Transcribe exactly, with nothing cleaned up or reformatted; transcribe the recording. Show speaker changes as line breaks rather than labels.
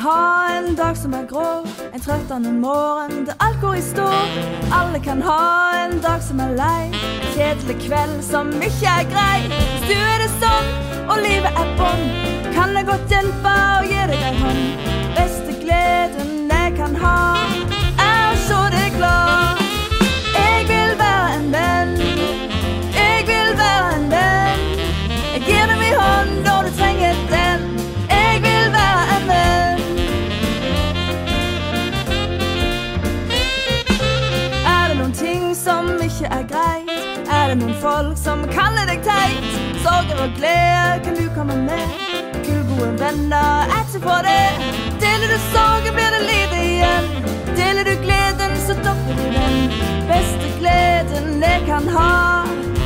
ha en dag som er grå, en trøttende morgen der alt går i stå. Alle kan ha en dag som er lei, en kjedelig kveld som ikke er grei. Hvis du er det sånn, og livet er bånd, kan jeg godt hjelpe og gi deg en hånd. Beste gleden jeg kan ha, er å se deg glad. Jeg vil være en venn, jeg vil være en venn. Jeg gir deg min hånd når du trenger den. Jeg vil være en venn. Er det noen ting som ikke er greit? Er det noen folk som kaller deg teit? Sorger og gleder kan du komme med. Kullgode venner er til for det. Deler du sorgen blir det livet igjen. Deler du gleden så dopper du den. Beste gleden jeg kan ha,